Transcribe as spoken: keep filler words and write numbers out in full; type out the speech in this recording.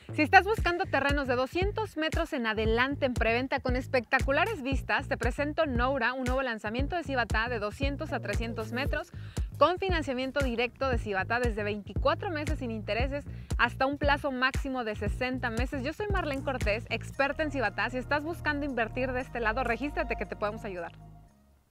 Si estás buscando terrenos de doscientos metros en adelante en preventa con espectaculares vistas, te presento Noura, un nuevo lanzamiento de Cibatá de doscientos a trescientos metros con financiamiento directo de Cibatá desde veinticuatro meses sin intereses hasta un plazo máximo de sesenta meses. Yo soy Marlene Cortés, experta en Cibatá. Si estás buscando invertir de este lado, regístrate que te podemos ayudar.